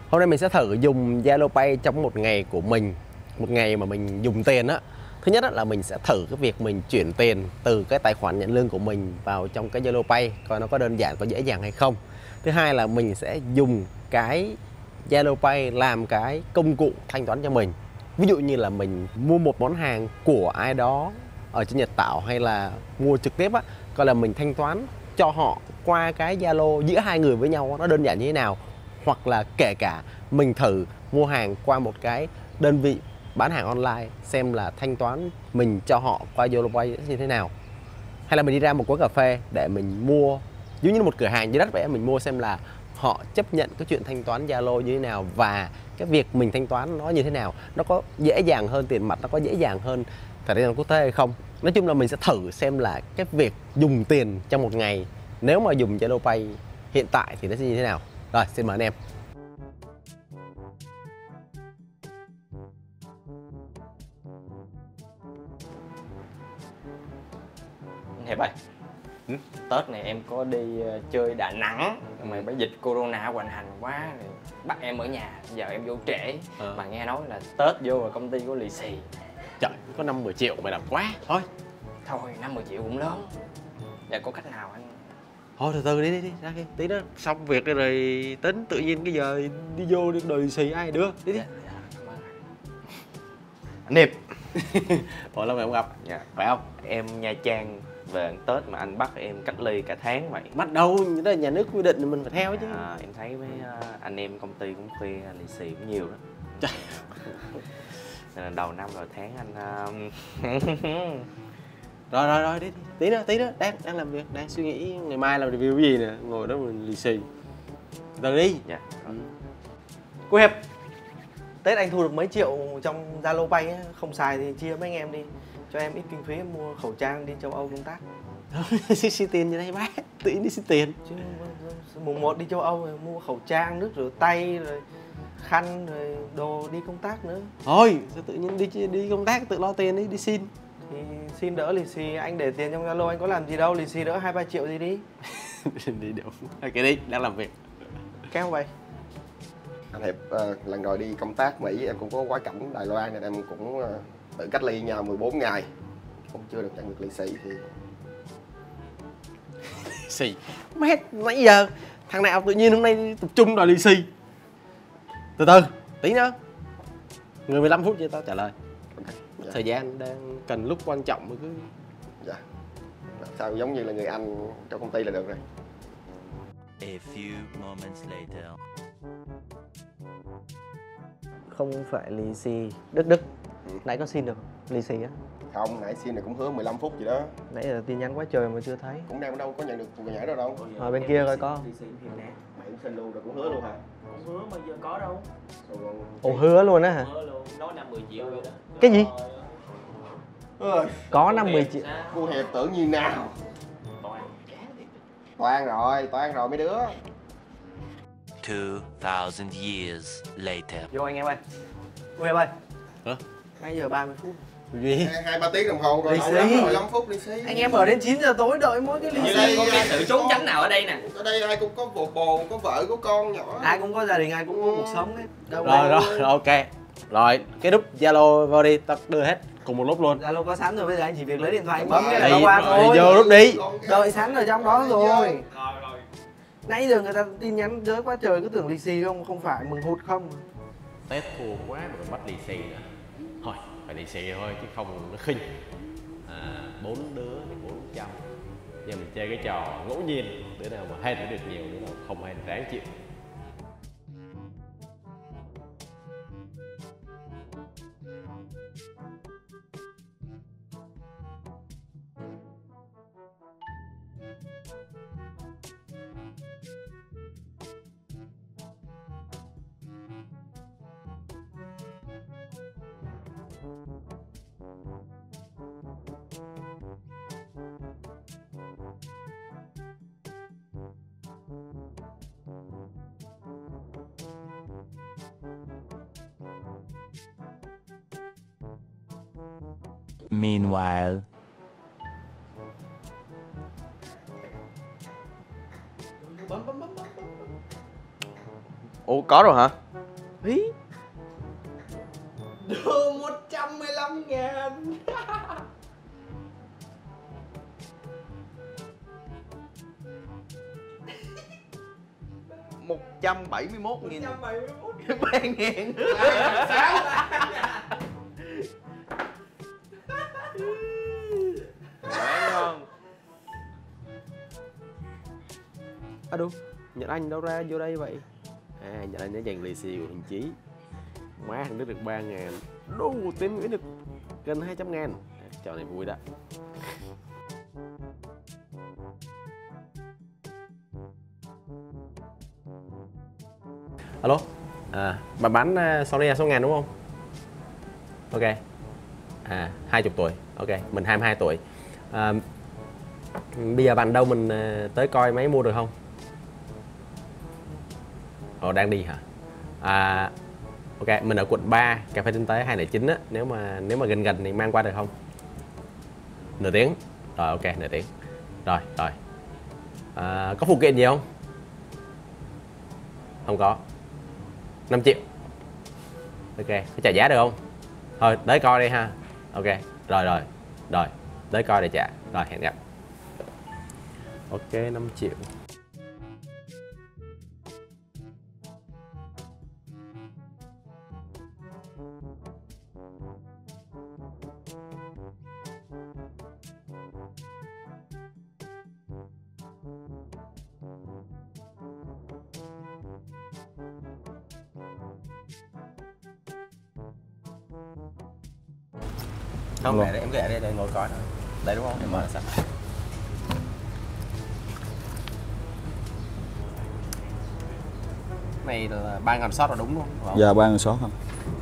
Hôm nay mình sẽ thử dùng Zalo Pay trong một ngày của mình, một ngày mà mình dùng tiền á. Thứ nhất là mình sẽ thử cái việc mình chuyển tiền từ cái tài khoản nhận lương của mình vào trong cái Zalo Pay, coi nó có đơn giản, có dễ dàng hay không. Thứ hai là mình sẽ dùng cái Zalo Pay làm cái công cụ thanh toán cho mình. Ví dụ như là mình mua một món hàng của ai đó ở trên Nhật Tảo hay là mua trực tiếp á, coi là mình thanh toán cho họ qua cái Zalo giữa hai người với nhau nó đơn giản như thế nào. Hoặc là kể cả mình thử mua hàng qua một cái đơn vị bán hàng online xem là thanh toán mình cho họ qua Zalo Pay như thế nào. Hay là mình đi ra một quán cà phê để mình mua giống như một cửa hàng dưới đất vậy, mình mua xem là họ chấp nhận cái chuyện thanh toán Zalo như thế nào và cái việc mình thanh toán nó như thế nào, nó có dễ dàng hơn tiền mặt, nó có dễ dàng hơn thẻ thanh toán quốc tế hay không. Nói chung là mình sẽ thử xem là cái việc dùng tiền trong một ngày nếu mà dùng Zalo Pay hiện tại thì nó sẽ như thế nào. Rồi, xin mời anh em. Hiệp ơi, Tết này em có đi chơi Đà Nẵng mà bởi dịch corona hoành hành quá rồi bắt em ở nhà, giờ em vô trễ mà nghe nói là Tết vô là công ty có lì xì. Trời, có 5-10 triệu mày làm quá. Thôi 5-10 triệu cũng lớn. Giờ có cách nào anh? Thôi từ từ đi ra kia, tí nữa xong việc rồi tính, tự nhiên cái giờ đi vô đi đòi lì xì ai đưa. Đi. Dạ, cảm ơn Anh Hiệp. Hồi lâu mày không gặp. Dạ. Phải không? Em Nha Trang về ăn Tết mà anh bắt em cách ly cả tháng vậy. Bắt đầu đó là nhà nước quy định thì mình phải theo chứ. Em thấy mấy anh em công ty cũng khuya lì xì cũng nhiều đó. Trời. Nên là đầu năm rồi tháng anh Rồi đi. Tí nữa đang làm việc, đang suy nghĩ ngày mai làm review cái gì nè, ngồi đó mình lì xì. Từ đi. Dạ. Cô Hiệp, Tết anh thu được mấy triệu trong Zalo Pay ấy, không xài thì chia mấy anh em đi, cho em ít kinh phí em mua khẩu trang đi châu Âu công tác. Xin tiền như đây bác, tự nhiên đi xin tiền. Chứ mùng 1 đi châu Âu rồi mua khẩu trang, nước rửa tay, rồi khăn, rồi đồ đi công tác nữa. Thôi, sao tự nhiên đi công tác tự lo tiền đi xin. Thì xin đỡ lì xì, anh để tiền trong Zalo anh có làm gì đâu, lì xì đỡ 2-3 triệu gì đi. Đi đâu? Ok đi, đang làm việc. Kéo vậy. Anh Hiệp, lần rồi đi công tác Mỹ em cũng có quá cảnh Đài Loan nên em cũng tự cách ly nhà 14 ngày cũng chưa được nhận được lì xì thì Xì mét nãy giờ thằng nào tự nhiên hôm nay tập trung đòi lì xì. Từ từ tí nữa, người 15 phút cho tao trả lời. dạ. Thời gian đang cần lúc quan trọng mới cứ Dạ. Sao giống như là người Anh trong công ty là được rồi. A few moments later. Không phải lì xì. Đức, nãy có xin được lì xì á? Không, nãy xin này cũng hứa 15 phút gì đó. Nãy giờ tin nhắn quá trời mà chưa thấy. Cũng đang đâu có nhận được cuộc nhảy đâu đâu. Ở bên kia coi có. Mày cũng xin luôn rồi cũng hứa luôn hả? Cũng hứa mà giờ có đâu. Ồ, hứa luôn á hả? Hứa luôn, nói 5-10 triệu vậy đó. Cái gì? Ơi, Có 50 triệu. cô Hiệp tưởng như nào? Toan rồi mấy đứa. 2000 years later. Vô anh em ơi. Cô Hiệp ơi. Hả? Nãy giờ 30 phút. gì? 2-3 tiếng đồng hồ rồi. Lì xì. Lâu lắm rồi, 5 phút lì xì. Anh em ở đến 9 giờ tối đợi mỗi cái lì Như xì. đây có cái sự trốn tránh nào ở đây nè. Ở đây ai cũng có bồ, có vợ, có con nhỏ. Ai cũng có gia đình, ai cũng có cuộc sống ấy. Đâu Rồi ok. Rồi cái nút Zalo vào đi, tao đưa hết cùng một lúc luôn. Zalo có sẵn rồi, bây giờ anh chỉ việc lấy điện thoại anh bấm cái Đi, này qua thôi. vô nút đi. Đợi sẵn ở trong đó rồi. Rồi. Nãy giờ người ta tin nhắn tới quá trời cứ tưởng lì xì không phải mừng hụt không. Tết thua quá mà còn bắt lì xì nữa. Thôi, phải lì xì thôi chứ không nó khinh. 4 đứa thì 400. Giờ mình chơi cái trò ngẫu nhiên, đứa nào mà hay thì được nhiều, đứa nào không hay thì ráng chịu. Meanwhile. Ủa có rồi hả? Hí. Đưa 115.000. 171.000. 171.000. 3.000. Bán không? À đúng, Nhật Anh đâu ra vô đây vậy? À, Nhật Anh đã dành lì xì của Hình Chí. Má thằng Đức được 3.000. Đô, Tiến Nguyễn được gần 200.000. Trò này vui đó. Alo, bà bán Sonia số ngàn đúng không? Ok. 20 tuổi. Ok, mình 22 tuổi. Bây giờ bạn đâu, mình tới coi máy mua được không? Ồ, đang đi hả? Ok, mình ở quận 3, cà phê Tinh Tế 209 á. Nếu mà gần gần thì mang qua được không? Nửa tiếng. Rồi, ok, nửa tiếng. Rồi. Có phụ kiện gì không? Không có. 5 triệu. Ok, có trả giá được không? Thôi, tới coi đi ha. Ok, rồi. Tới coi để trả. Rồi, hẹn gặp. Ok, 5 triệu. Không, để em kể đây ngồi coi thôi. Đây đúng không? Em mở là sao? Này là 3.000 shot là đúng luôn không? Dạ 3.000 shot không?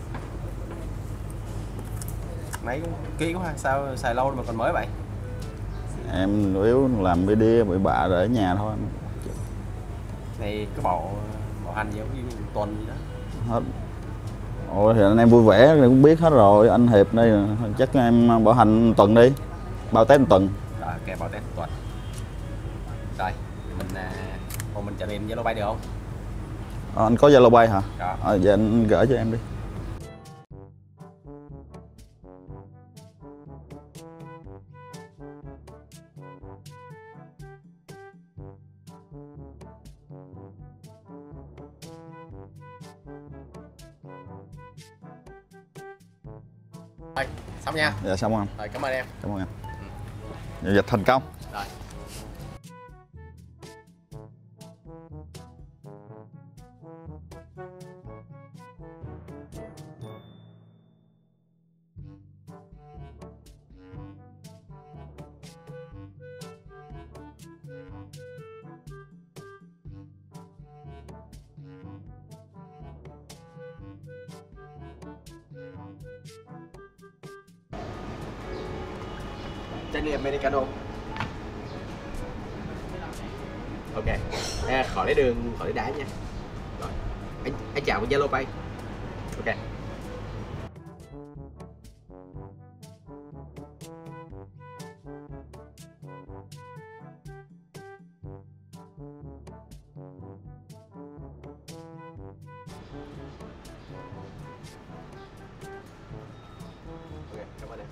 Máy kỹ quá ha, sao xài lâu mà còn mới vậy? Em chủ yếu làm video bị bạ rồi ở nhà thôi. Này cái bảo hành giống như tuần gì đó. Hết. Ủa thì anh em vui vẻ thì cũng biết hết rồi. Anh Hiệp đây chắc em bảo hành tuần đi. Bao test 1 tuần. Rồi ok, bảo test 1 tuần. Rồi, mình trả tiền Zalo Pay được không? Anh có Zalo Pay hả? Có. Dạ anh gửi cho em đi. Rồi, xong nha. Dạ xong anh. Rồi, cảm ơn em. Cảm ơn em. Giao dịch thành công. Rồi. Chai ly Americano. Ok. Khỏi lấy đường, khỏi lấy đá nha. Rồi. Anh chào với Zalo Pay. Ok. Ok, cảm ơn em.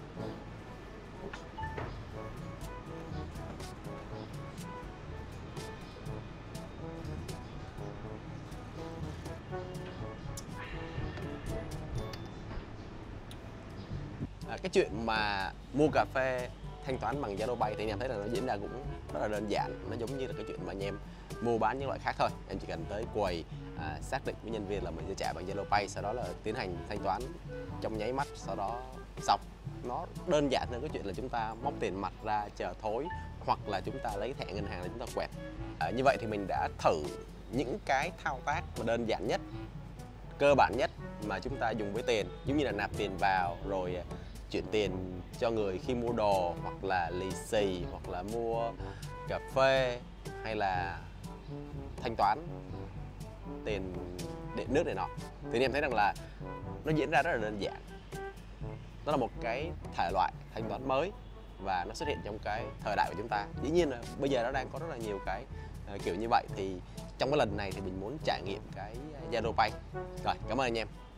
Cái chuyện mà mua cà phê thanh toán bằng Zalo Pay thì anh em thấy là nó diễn ra cũng rất là đơn giản. Nó giống như là cái chuyện mà anh em mua bán những loại khác thôi. Em chỉ cần tới quầy, xác định với nhân viên là mình sẽ trả bằng Zalo Pay, sau đó là tiến hành thanh toán trong nháy mắt, sau đó xong. Nó đơn giản hơn cái chuyện là chúng ta móc tiền mặt ra chờ thối, hoặc là chúng ta lấy thẻ ngân hàng để chúng ta quẹt. Như vậy thì mình đã thử những cái thao tác mà đơn giản nhất, cơ bản nhất mà chúng ta dùng với tiền, giống như là nạp tiền vào rồi chuyển tiền cho người khi mua đồ, hoặc là lì xì, hoặc là mua cà phê, hay là thanh toán tiền điện nước này nọ. Thì em thấy rằng là nó diễn ra rất là đơn giản. Nó là một cái thể loại thanh toán mới và nó xuất hiện trong cái thời đại của chúng ta. Dĩ nhiên là bây giờ nó đang có rất là nhiều cái kiểu như vậy. Thì trong cái lần này thì mình muốn trải nghiệm cái Zalo Pay. Rồi, cảm ơn anh em.